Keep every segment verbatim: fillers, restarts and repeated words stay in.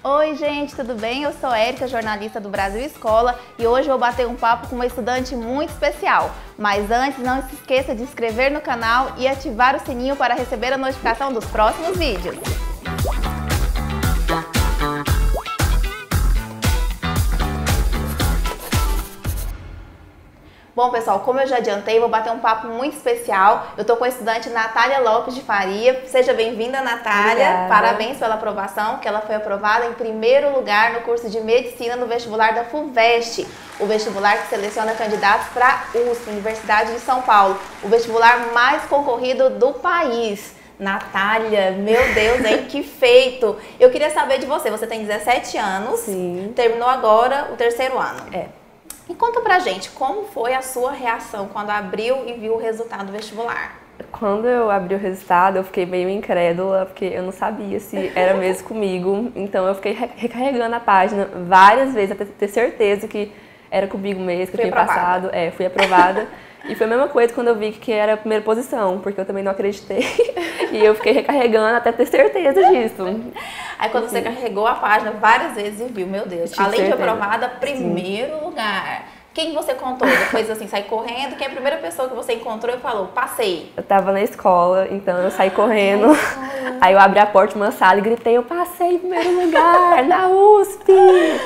Oi gente, tudo bem? Eu sou Érica, jornalista do Brasil Escola, e hoje vou bater um papo com uma estudante muito especial. Mas antes, não se esqueça de se inscrever no canal e ativar o sininho para receber a notificação dos próximos vídeos. Bom, pessoal, como eu já adiantei, vou bater um papo muito especial. Eu tô com a estudante Natália Lopes de Faria. Seja bem-vinda, Natália. Obrigada. Parabéns pela aprovação, que ela foi aprovada em primeiro lugar no curso de Medicina no vestibular da FUVEST, o vestibular que seleciona candidatos para a U S P, Universidade de São Paulo, o vestibular mais concorrido do país. Natália, meu Deus, hein? Que feito! Eu queria saber de você. Você tem dezessete anos, Sim. Terminou agora o terceiro ano. É. E conta pra gente, como foi a sua reação quando abriu e viu o resultado do vestibular? Quando eu abri o resultado, eu fiquei meio incrédula, porque eu não sabia se era mesmo comigo. Então eu fiquei recarregando a página várias vezes, até ter certeza que era comigo mesmo, que eu Fui tinha aprovada. passado. É, fui aprovada. E foi a mesma coisa quando eu vi que era a primeira posição, porque eu também não acreditei. E eu fiquei recarregando até ter certeza disso. Aí quando você carregou a página várias vezes e viu, meu Deus, Tinha além de certeza. aprovada, primeiro lugar. Quem você contou? Depois assim, sair correndo, quem é a primeira pessoa que você encontrou e falou, passei? Eu tava na escola, então eu saí correndo. Aí eu abri a porta de uma sala e gritei, eu passei em primeiro lugar, na U S P!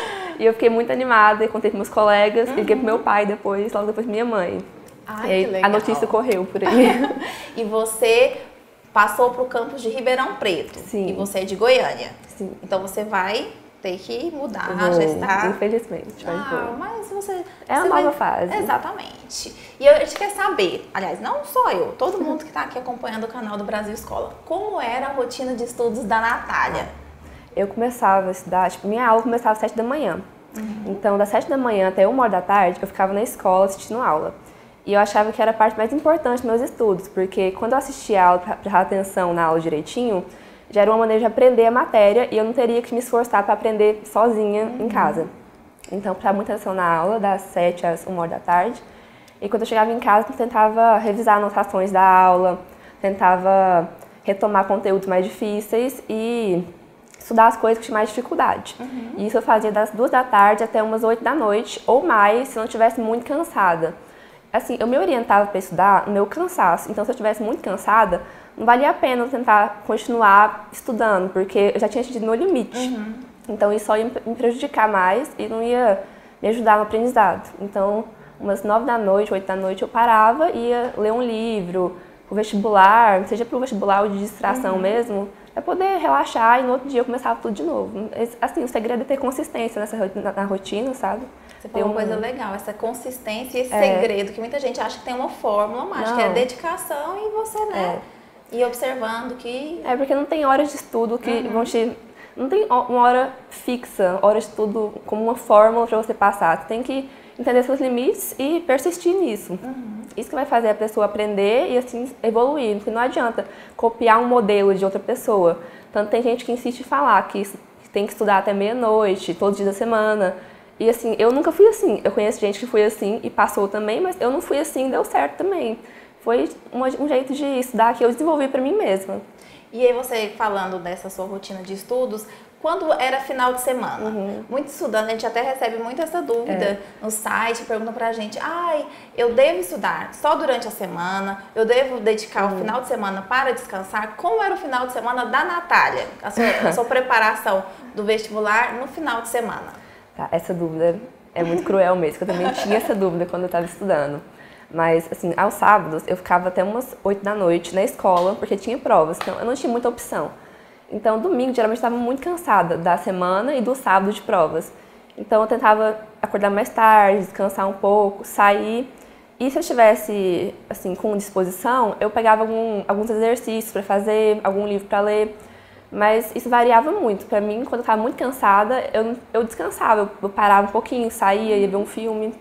E eu fiquei muito animada, e contei para meus colegas, uhum. e liguei pro meu pai depois, logo depois minha mãe. Ai, e aí que legal. A notícia correu por aí. E você passou pro campus de Ribeirão Preto. Sim. E você é de Goiânia. Sim. Então você vai ter que mudar, Vou, já está... Infelizmente, mas Ah, vou. mas você... É uma você nova vai... fase. Exatamente. E eu, a gente quer saber, aliás, não só eu, todo mundo que está aqui acompanhando o canal do Brasil Escola, como era a rotina de estudos da Natália? Eu começava a estudar, tipo, minha aula começava às sete da manhã. Uhum. Então, das sete da manhã até uma hora da tarde, eu ficava na escola assistindo aula. E eu achava que era a parte mais importante dos meus estudos, porque quando eu assistia a aula, pra prestar atenção na aula direitinho, já era uma maneira de aprender a matéria e eu não teria que me esforçar para aprender sozinha uhum. em casa. Então, prestava muita atenção na aula, das sete às uma hora da tarde. E quando eu chegava em casa, eu tentava revisar anotações da aula, tentava retomar conteúdos mais difíceis e estudar as coisas que tinha mais dificuldade. Uhum. E isso eu fazia das duas da tarde até umas oito da noite, ou mais, se eu não estivesse muito cansada. Assim, eu me orientava para estudar no meu cansaço. Então, se eu estivesse muito cansada, não valia a pena eu tentar continuar estudando, porque eu já tinha atingido meu limite. Uhum. Então, isso só ia me prejudicar mais e não ia me ajudar no aprendizado. Então, umas nove da noite, oito da noite, eu parava e ia ler um livro, o vestibular, seja para o vestibular ou de distração uhum. mesmo, para poder relaxar e no outro dia eu começava tudo de novo. Assim, o segredo é ter consistência nessa, na, na rotina, sabe? Você falou uma coisa legal, essa consistência e esse é. segredo, que muita gente acha que tem uma fórmula mágica, que é dedicação e você, né, é. ir observando que... É, porque não tem horas de estudo que uhum. vão te... Não tem uma hora fixa, hora de estudo como uma fórmula para você passar. Você tem que entender seus limites e persistir nisso. Uhum. Isso que vai fazer a pessoa aprender e assim evoluir, porque não adianta copiar um modelo de outra pessoa. Tanto tem gente que insiste em falar que tem que estudar até meia-noite, todos os dias da semana. E assim, eu nunca fui assim. Eu conheço gente que foi assim e passou também, mas eu não fui assim e deu certo também. Foi um, um jeito de estudar que eu desenvolvi para mim mesma. E aí você falando dessa sua rotina de estudos, quando era final de semana, uhum. muitos estudantes, a gente até recebe muito essa dúvida é. no site, perguntam pra gente, ai, eu devo estudar só durante a semana, eu devo dedicar uhum. o final de semana para descansar? Como era o final de semana da Natália, a sua, a sua preparação do vestibular no final de semana? Tá, essa dúvida é muito cruel mesmo, que eu também tinha essa dúvida quando eu estava estudando. Mas, assim, aos sábados eu ficava até umas oito da noite na escola, porque tinha provas, então eu não tinha muita opção. Então, domingo, geralmente, eu estava muito cansada da semana e do sábado de provas. Então, eu tentava acordar mais tarde, descansar um pouco, sair. E se eu estivesse, assim, com disposição, eu pegava algum, alguns exercícios para fazer, algum livro para ler. Mas isso variava muito. Para mim, quando eu estava muito cansada, eu, eu descansava. Eu, eu parava um pouquinho, saía, ia ver um filme.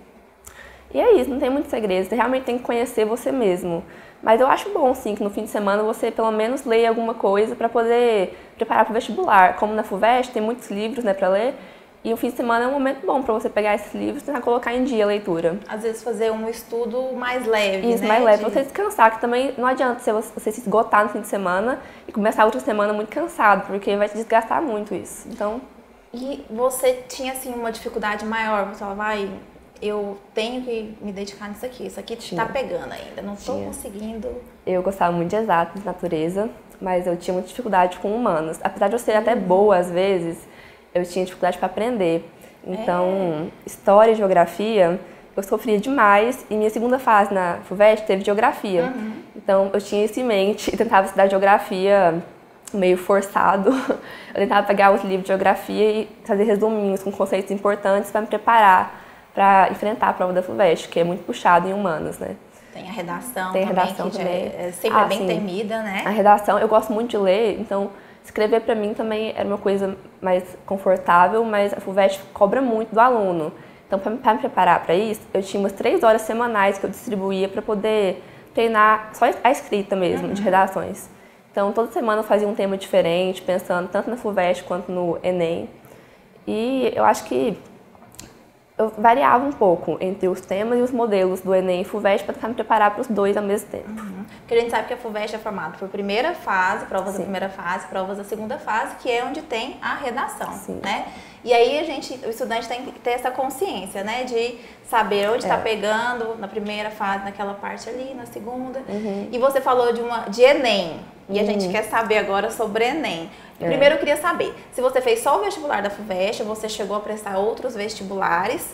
E é isso, não tem muito segredo. Você realmente tem que conhecer você mesmo. Mas eu acho bom, sim, que no fim de semana você pelo menos leia alguma coisa para poder preparar para o vestibular. Como na FUVEST tem muitos livros, né, para ler. E o fim de semana é um momento bom para você pegar esses livros e tentar colocar em dia a leitura. Às vezes fazer um estudo mais leve, Isso, né? mais leve. De... Você descansar, que também não adianta você se esgotar no fim de semana e começar a outra semana muito cansado, porque vai te desgastar muito isso. Então... E você tinha, assim, uma dificuldade maior? Você falava, vai, eu tenho que me dedicar nisso aqui. Isso aqui tinha. Tá pegando ainda, não estou conseguindo. Eu gostava muito de exatas, natureza, mas eu tinha muita dificuldade com humanos. Apesar de eu ser até boa às vezes, eu tinha dificuldade para aprender. Então, é. História e geografia, eu sofria demais. E minha segunda fase na FUVEST teve geografia. Uhum. Então, eu tinha isso em mente e tentava estudar geografia meio forçado. Eu tentava pegar os livros de geografia e fazer resuminhos com conceitos importantes para me preparar para enfrentar a prova da FUVEST, que é muito puxado em humanos, né? Tem a redação Tem a também, redação que também. É sempre ah, é bem sim. temida, né? A redação, eu gosto muito de ler, então escrever para mim também era uma coisa mais confortável, mas a FUVEST cobra muito do aluno. Então, para me preparar para isso, eu tinha umas três horas semanais que eu distribuía para poder treinar só a escrita mesmo, uhum. de redações. Então, toda semana eu fazia um tema diferente, pensando tanto na FUVEST quanto no Enem. E eu acho que eu variava um pouco entre os temas e os modelos do Enem e FUVEST para tentar me preparar para os dois ao mesmo tempo. Uhum. Porque a gente sabe que a FUVEST é formada por primeira fase, provas Sim. da primeira fase, provas da segunda fase, que é onde tem a redação, Sim. né? E aí a gente, o estudante tem que ter essa consciência, né, de saber onde está é. pegando na primeira fase, naquela parte ali, na segunda. Uhum. E você falou de uma de Enem. E uhum. a gente quer saber agora sobre Enem. É. Primeiro eu queria saber se você fez só o vestibular da FUVEST, você chegou a prestar outros vestibulares.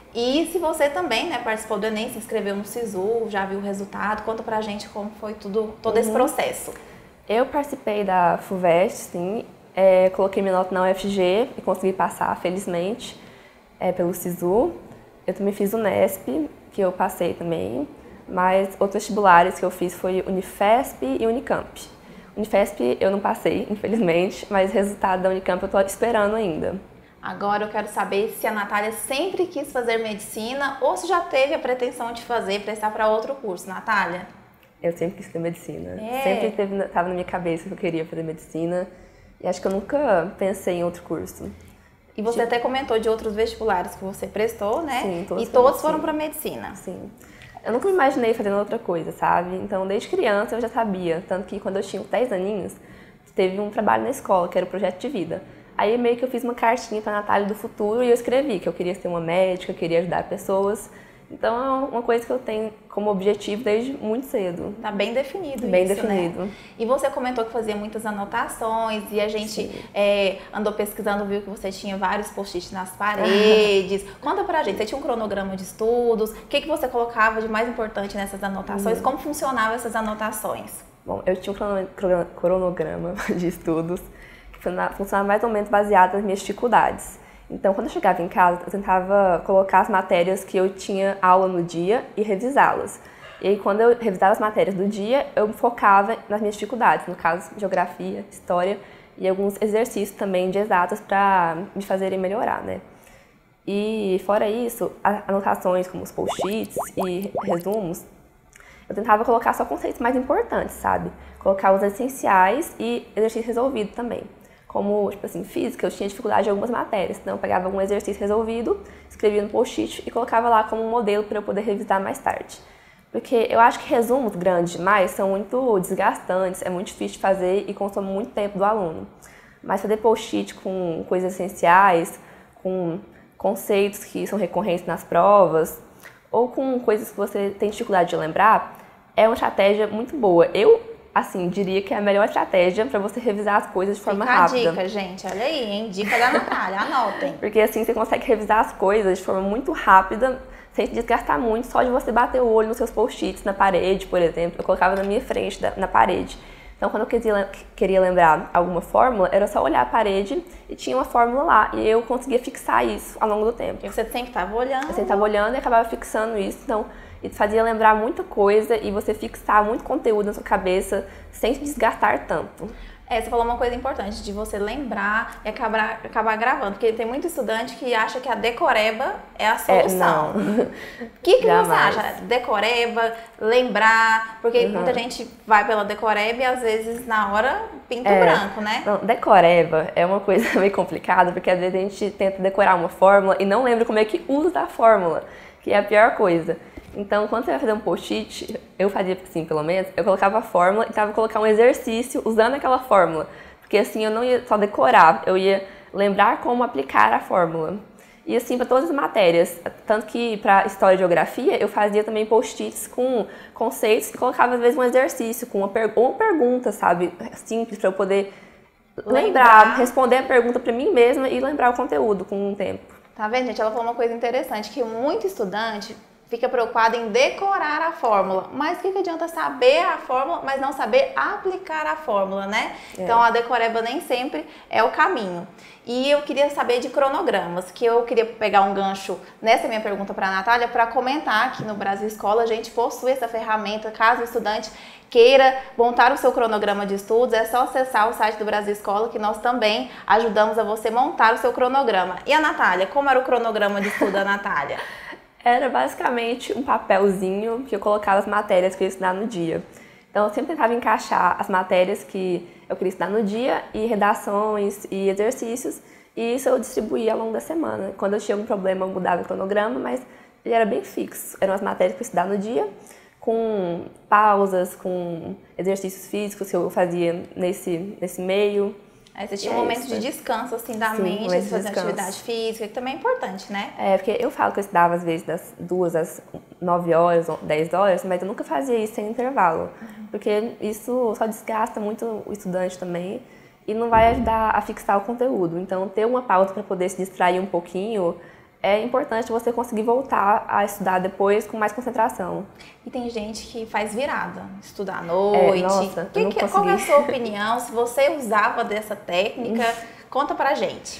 E se você também, né, participou do Enem, se inscreveu no SISU, já viu o resultado, conta pra gente como foi tudo, todo uhum. esse processo. Eu participei da FUVEST, sim. É, coloquei minha nota na U F G e consegui passar, felizmente, é, pelo SISU. Eu também fiz o Nesp, que eu passei também, mas outros vestibulares que eu fiz foi Unifesp e Unicamp. Unifesp eu não passei, infelizmente, mas o resultado da Unicamp eu tô esperando ainda. Agora eu quero saber se a Natália sempre quis fazer medicina ou se já teve a pretensão de fazer, prestar para outro curso. Natália? Eu sempre quis fazer medicina. É. Sempre teve, tava na minha cabeça que eu queria fazer medicina. E acho que eu nunca pensei em outro curso. E você de... até comentou de outros vestibulares que você prestou, né? Sim, todos e todos foram para medicina. Sim. Eu nunca me imaginei fazendo outra coisa, sabe? Então, desde criança eu já sabia. Tanto que quando eu tinha dez aninhos, teve um trabalho na escola, que era o projeto de vida. Aí meio que eu fiz uma cartinha para a Natália do futuro e eu escrevi que eu queria ser uma médica, eu queria ajudar pessoas. Então é uma coisa que eu tenho como objetivo desde muito cedo. Tá bem definido bem isso, definido. Né? E você comentou que fazia muitas anotações e a gente é, andou pesquisando, viu que você tinha vários post-its nas paredes. Conta pra gente, você tinha um cronograma de estudos, o que, que você colocava de mais importante nessas anotações, uhum. como funcionavam essas anotações? Bom, eu tinha um cronograma de estudos que funcionava mais ou menos baseado nas minhas dificuldades. Então, quando eu chegava em casa, eu tentava colocar as matérias que eu tinha aula no dia e revisá-las. E aí, quando eu revisava as matérias do dia, eu focava nas minhas dificuldades, no caso, geografia, história e alguns exercícios também de exatas para me fazerem melhorar, né? E, fora isso, anotações como os post-its e resumos, eu tentava colocar só conceitos mais importantes, sabe? Colocar os essenciais e exercício resolvido também. Como, tipo assim, física, eu tinha dificuldade em algumas matérias. Então, eu pegava algum exercício resolvido, escrevia no post-it e colocava lá como um modelo para eu poder revisar mais tarde. Porque eu acho que resumos grandes demais são muito desgastantes, é muito difícil de fazer e consome muito tempo do aluno. Mas fazer post-it com coisas essenciais, com conceitos que são recorrentes nas provas, ou com coisas que você tem dificuldade de lembrar, é uma estratégia muito boa. Eu Assim, diria que é a melhor estratégia para você revisar as coisas de forma Fica rápida. a dica, gente. Olha aí, hein? Dica da Natália, anotem. Porque assim você consegue revisar as coisas de forma muito rápida, sem se desgastar muito, só de você bater o olho nos seus post-its na parede, por exemplo. Eu colocava na minha frente, na parede. Então, quando eu queria, queria lembrar alguma fórmula, era só olhar a parede e tinha uma fórmula lá. E eu conseguia fixar isso ao longo do tempo. E você sempre estava olhando. Eu sempre estava olhando e acabava fixando isso. Então, isso fazia lembrar muita coisa e você fixar muito conteúdo na sua cabeça sem se desgastar tanto. É, você falou uma coisa importante, de você lembrar e acabar, acabar gravando. Porque tem muito estudante que acha que a decoreba é a solução. É, não. O que, que você acha? Decoreba, lembrar, porque uhum. muita gente vai pela decoreba e às vezes na hora pinta é, o branco, né? Não, decoreba é uma coisa meio complicada, porque às vezes a gente tenta decorar uma fórmula e não lembra como é que usa a fórmula, que é a pior coisa. Então, quando você vai fazer um post-it, eu fazia assim, pelo menos, eu colocava a fórmula e tentava colocar um exercício usando aquela fórmula. Porque assim, eu não ia só decorar, eu ia lembrar como aplicar a fórmula. E assim, para todas as matérias, tanto que para História e Geografia, eu fazia também post-its com conceitos e colocava às vezes um exercício, com uma, per uma pergunta, sabe, simples, para eu poder lembrar. lembrar, responder a pergunta para mim mesma e lembrar o conteúdo com um tempo. Tá vendo, gente? Ela falou uma coisa interessante, que muito estudante fica preocupado em decorar a fórmula, mas o que, que adianta saber a fórmula, mas não saber aplicar a fórmula, né? É. Então a decoreba nem sempre é o caminho. E eu queria saber de cronogramas, que eu queria pegar um gancho nessa minha pergunta para a Natália, para comentar que no Brasil Escola a gente possui essa ferramenta, caso o estudante queira montar o seu cronograma de estudos, é só acessar o site do Brasil Escola, que nós também ajudamos a você montar o seu cronograma. E a Natália, como era o cronograma de estudo da Natália? Era basicamente um papelzinho que eu colocava as matérias que eu ia estudar no dia. Então eu sempre tentava encaixar as matérias que eu queria estudar no dia e redações e exercícios, e isso eu distribuía ao longo da semana. Quando eu tinha algum problema eu mudava o cronograma, mas ele era bem fixo. Eram as matérias que eu ia estudar no dia, com pausas, com exercícios físicos que eu fazia nesse, nesse meio. Aí você tinha um momento de descanso, assim, da Sim, mente, de de fazer atividade física, que também é importante, né? É, porque eu falo que eu estudava, às vezes, das duas às nove horas, dez horas, mas eu nunca fazia isso sem intervalo. Uhum. Porque isso só desgasta muito o estudante também e não vai ajudar a fixar o conteúdo. Então, ter uma pausa para poder se distrair um pouquinho é importante você conseguir voltar a estudar depois com mais concentração. E tem gente que faz virada, estudar à noite. É, nossa, que, eu não que, consegui. Qual é a sua opinião? Se você usava dessa técnica, conta pra gente.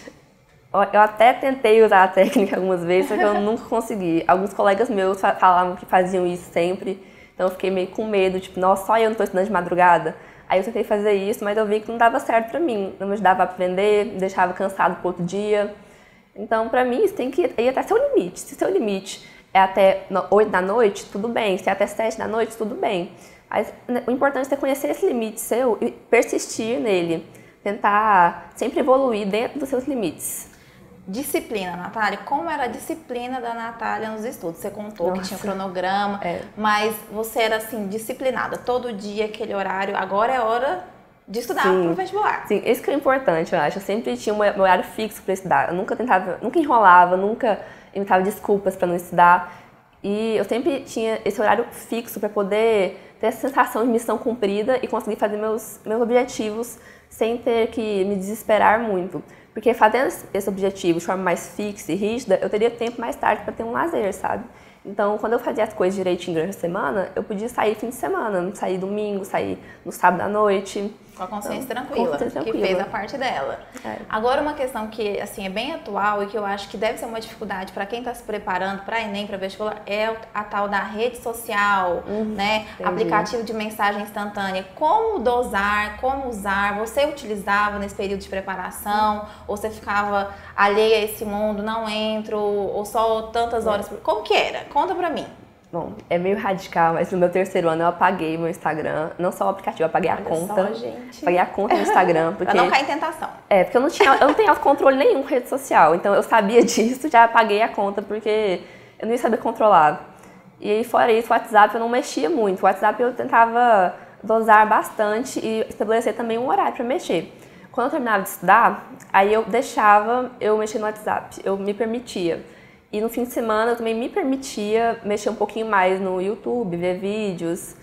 Eu até tentei usar a técnica algumas vezes, só que eu nunca consegui. Alguns colegas meus falavam que faziam isso sempre, então eu fiquei meio com medo, tipo, nossa, só eu não estou estudando de madrugada. Aí eu tentei fazer isso, mas eu vi que não dava certo pra mim. Não me ajudava a aprender, me deixava cansado pro outro dia. Então, pra mim, isso tem que ir até seu limite. Se seu limite é até oito da noite, tudo bem. Se é até sete da noite, tudo bem. Mas o importante é conhecer esse limite seu e persistir nele. Tentar sempre evoluir dentro dos seus limites. Disciplina, Natália. Como era a disciplina da Natália nos estudos? Você contou Nossa. que tinha cronograma, é. mas você era, assim, disciplinada. Todo dia, aquele horário. Agora é hora de estudar para o vestibular. Sim, isso que é importante, eu acho. Eu sempre tinha um horário fixo para estudar. Eu nunca tentava, nunca enrolava, nunca inventava desculpas para não estudar. E eu sempre tinha esse horário fixo para poder ter essa sensação de missão cumprida e conseguir fazer meus, meus objetivos sem ter que me desesperar muito. Porque fazendo esse objetivo de forma mais fixa e rígida, eu teria tempo mais tarde para ter um lazer, sabe? Então, quando eu fazia as coisas direitinho durante a semana, eu podia sair fim de semana, sair domingo, sair no sábado à noite. Com a consciência então, tranquila, consciência que tranquila. fez a parte dela. É. Agora, uma questão que assim, é bem atual e que eu acho que deve ser uma dificuldade para quem está se preparando para Enem, para vestibular, é a tal da rede social, uhum, né? Entendi. Aplicativo de mensagem instantânea. Como dosar, como usar? Você utilizava nesse período de preparação? Uhum. Ou você ficava alheia a esse mundo, não entro? Ou só tantas horas? É. Como que era? Conta pra mim. Bom, é meio radical, mas no meu terceiro ano eu apaguei meu Instagram, não só o aplicativo, eu apaguei a Olha conta. Só, gente. Apaguei a conta no Instagram. Porque, pra não cair em tentação. É, porque eu não tinha, eu não tenho controle nenhum com rede social, então eu sabia disso, já apaguei a conta porque eu não ia saber controlar. E aí, fora isso, o WhatsApp eu não mexia muito. O WhatsApp eu tentava dosar bastante e estabelecer também um horário para mexer. Quando eu terminava de estudar, aí eu deixava eu mexer no WhatsApp, eu me permitia. E no fim de semana eu também me permitia mexer um pouquinho mais no YouTube, ver vídeos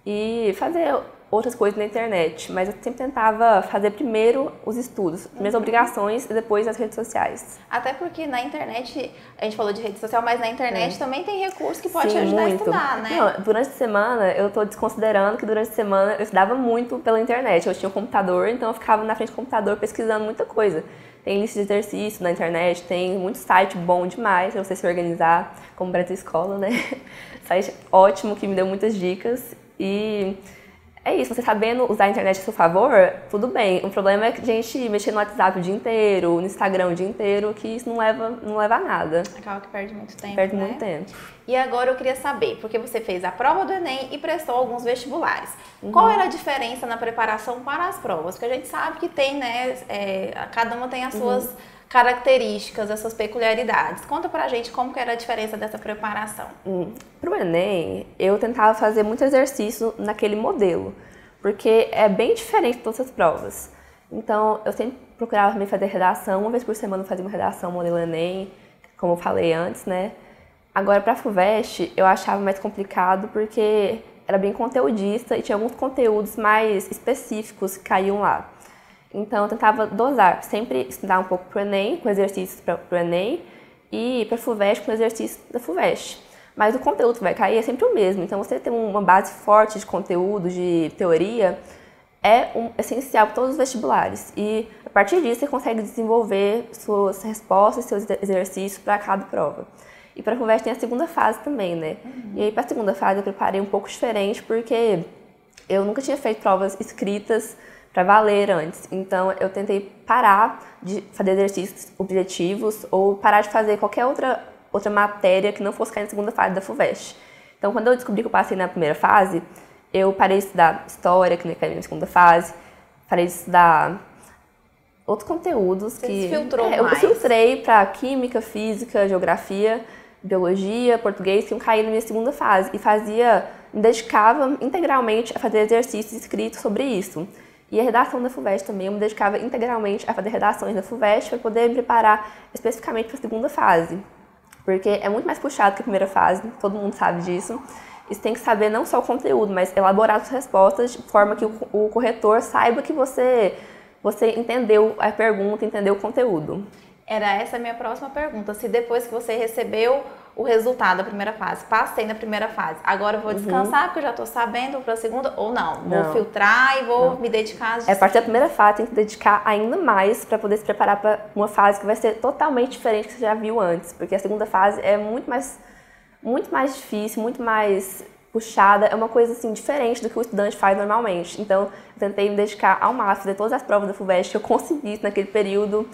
e fazer outras coisas na internet. Mas eu sempre tentava fazer primeiro os estudos, minhas uhum. obrigações e depois as redes sociais. Até porque na internet, a gente falou de rede social, mas na internet é. também tem recurso que pode Sim, te ajudar muito. a estudar, né? Não, durante a semana, eu estou desconsiderando que durante a semana eu estudava muito pela internet. Eu tinha um computador, então eu ficava na frente do computador pesquisando muita coisa. Tem lista de exercício na internet, tem muito site bom demais para você se organizar, como o Brasil Escola, né? Site ótimo, que me deu muitas dicas. E é isso, você sabendo usar a internet a seu favor, tudo bem. O problema é que a gente mexer no WhatsApp o dia inteiro, no Instagram o dia inteiro, que isso não leva, não leva a nada. Acaba que perde muito tempo, Perde né? muito tempo. E agora eu queria saber, porque você fez a prova do Enem e prestou alguns vestibulares. Uhum. Qual era a diferença na preparação para as provas? Porque a gente sabe que tem, né, é, cada uma tem as suas uhum. características, as suas peculiaridades. Conta pra gente como que era a diferença dessa preparação. Hum. Pro Enem, eu tentava fazer muito exercício naquele modelo, porque é bem diferente de todas as provas. Então, eu sempre procurava também fazer redação. Uma vez por semana eu fazia uma redação modelo Enem, como eu falei antes, né? Agora, para a FUVEST, eu achava mais complicado porque era bem conteudista e tinha alguns conteúdos mais específicos que caíam lá. Então, eu tentava dosar, sempre estudar um pouco para o Enem, com exercícios para o Enem, e para a FUVEST, com exercícios da FUVEST. Mas o conteúdo que vai cair é sempre o mesmo. Então, você ter uma base forte de conteúdo, de teoria, é um, essencial para todos os vestibulares. E, a partir disso, você consegue desenvolver suas respostas, seus exercícios para cada prova. E para a FUVEST tem a segunda fase também, né? Uhum. E aí, para a segunda fase, eu preparei um pouco diferente, porque eu nunca tinha feito provas escritas para valer antes. Então, eu tentei parar de fazer exercícios objetivos ou parar de fazer qualquer outra, outra matéria que não fosse cair na segunda fase da FUVEST. Então, quando eu descobri que eu passei na primeira fase, eu parei de estudar história, que não ia cair na segunda fase, parei de estudar outros conteúdos. Você que filtrou é, eu mais. filtrei para química, física, geografia, biologia, português, que iam cair na minha segunda fase. E fazia, me dedicava integralmente a fazer exercícios escritos sobre isso. E a redação da FUVEST também, eu me dedicava integralmente a fazer redações da FUVEST para poder me preparar especificamente para a segunda fase. Porque é muito mais puxado que a primeira fase, todo mundo sabe disso. E você tem que saber não só o conteúdo, mas elaborar as respostas de forma que o, o corretor saiba que você, você entendeu a pergunta, entendeu o conteúdo. Era essa a minha próxima pergunta. Se depois que você recebeu o resultado da primeira fase, passei na primeira fase, agora eu vou descansar uhum. porque eu já estou sabendo para a segunda, ou não? não. Vou filtrar e vou não. me dedicar às... É a partir da primeira fase, tem que dedicar ainda mais para poder se preparar para uma fase que vai ser totalmente diferente do que você já viu antes. Porque a segunda fase é muito mais, muito mais difícil, muito mais puxada, é uma coisa assim diferente do que o estudante faz normalmente. Então, eu tentei me dedicar ao máximo, fazer todas as provas da FUVEST que eu conseguisse naquele período.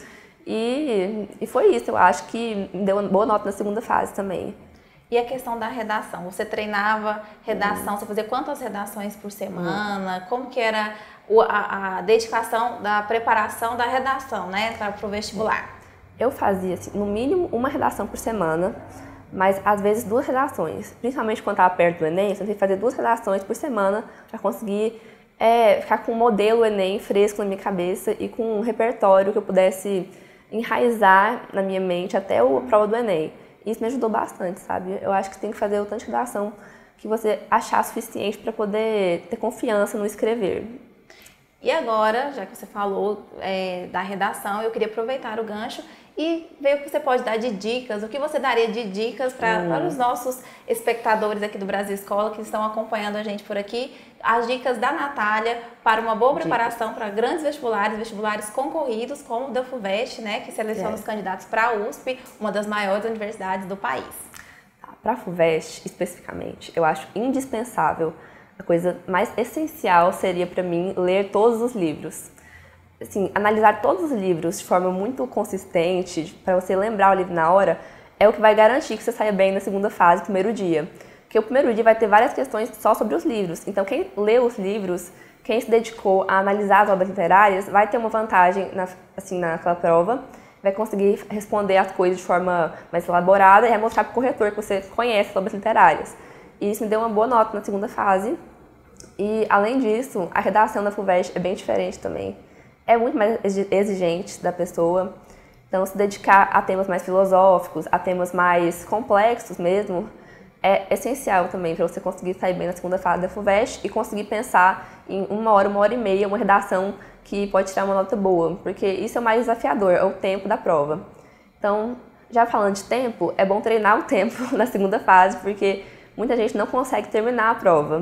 E, e foi isso, eu acho que deu uma boa nota na segunda fase também. E a questão da redação? Você treinava redação, uhum. você fazia quantas redações por semana? Uhum. Como que era a, a dedicação da preparação da redação, né, para o vestibular? Eu fazia, assim, no mínimo, uma redação por semana, mas às vezes duas redações. Principalmente quando estava perto do Enem, eu tentei fazer duas redações por semana para conseguir é, ficar com o modelo Enem fresco na minha cabeça e com um repertório que eu pudesse enraizar na minha mente até a prova do Enem. Isso me ajudou bastante, sabe? Eu acho que você tem que fazer o tanto de redação que você achar suficiente para poder ter confiança no escrever. E agora, já que você falou é, da redação, eu queria aproveitar o gancho e ver o que você pode dar de dicas, o que você daria de dicas pra, hum. para os nossos espectadores aqui do Brasil Escola que estão acompanhando a gente por aqui, as dicas da Natália para uma boa preparação para grandes vestibulares, vestibulares concorridos como o da FUVEST, né, que seleciona é. os candidatos para a U S P, uma das maiores universidades do país. Para a FUVEST, especificamente, eu acho indispensável, a coisa mais essencial seria para mim ler todos os livros. Assim, analisar todos os livros de forma muito consistente, para você lembrar o livro na hora, é o que vai garantir que você saia bem na segunda fase, primeiro dia. Porque o primeiro dia vai ter várias questões só sobre os livros. Então, quem lê os livros, quem se dedicou a analisar as obras literárias, vai ter uma vantagem na, assim, naquela prova, vai conseguir responder as coisas de forma mais elaborada e vai mostrar para o corretor que você conhece as obras literárias. E isso me deu uma boa nota na segunda fase. E, além disso, a redação da FUVEST é bem diferente também. É muito mais exigente da pessoa. Então, se dedicar a temas mais filosóficos, a temas mais complexos mesmo, é essencial também para você conseguir sair bem na segunda fase da FUVEST e conseguir pensar em uma hora, uma hora e meia, uma redação que pode tirar uma nota boa, porque isso é o mais desafiador, é o tempo da prova. Então, já falando de tempo, é bom treinar o tempo na segunda fase, porque muita gente não consegue terminar a prova.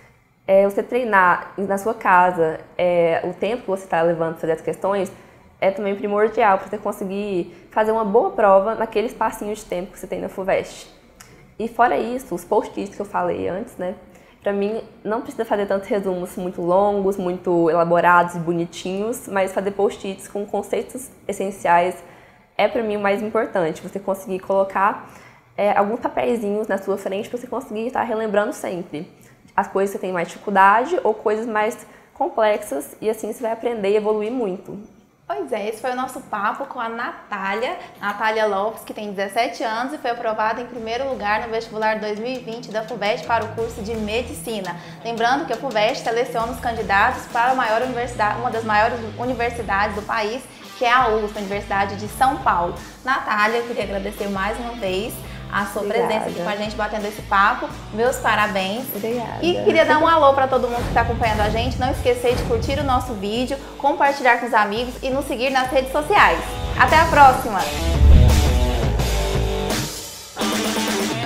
É, você treinar na sua casa, é, o tempo que você está levando para fazer as questões, é também primordial para você conseguir fazer uma boa prova naquele espacinho de tempo que você tem na FUVEST. E fora isso, os post-its que eu falei antes, né? Para mim, não precisa fazer tantos resumos muito longos, muito elaborados e bonitinhos, mas fazer post-its com conceitos essenciais é para mim o mais importante. Você conseguir colocar é, alguns papeizinhos na sua frente para você conseguir estar relembrando sempre as coisas que você tem mais dificuldade ou coisas mais complexas, e assim você vai aprender e evoluir muito. Pois é, esse foi o nosso papo com a Natália, Natália Lopes, que tem dezessete anos e foi aprovada em primeiro lugar no vestibular dois mil e vinte da FUVEST para o curso de Medicina. Lembrando que a FUVEST seleciona os candidatos para a maior universidade, uma das maiores universidades do país, que é a U S P, a Universidade de São Paulo. Natália, eu queria agradecer mais uma vez a sua Obrigada. presença aqui com a gente, batendo esse papo. Meus parabéns. Obrigada. E queria dar um alô para todo mundo que está acompanhando a gente. Não esquecer de curtir o nosso vídeo, compartilhar com os amigos e nos seguir nas redes sociais. Até a próxima!